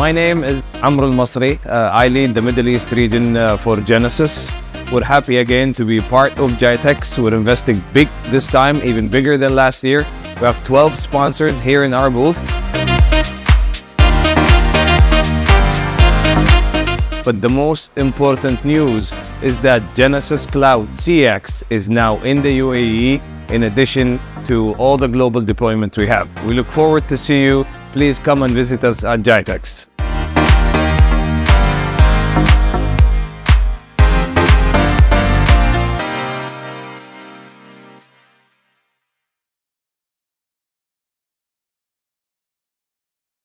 My name is Amr Al-Masri. I lead the Middle East region for Genesys. We're happy again to be part of GITEX. We're investing big this time, even bigger than last year. We have 12 sponsors here in our booth. But the most important news is that Genesys Cloud CX is now in the UAE, in addition to all the global deployments we have. We look forward to see you. Please come and visit us at GITEX.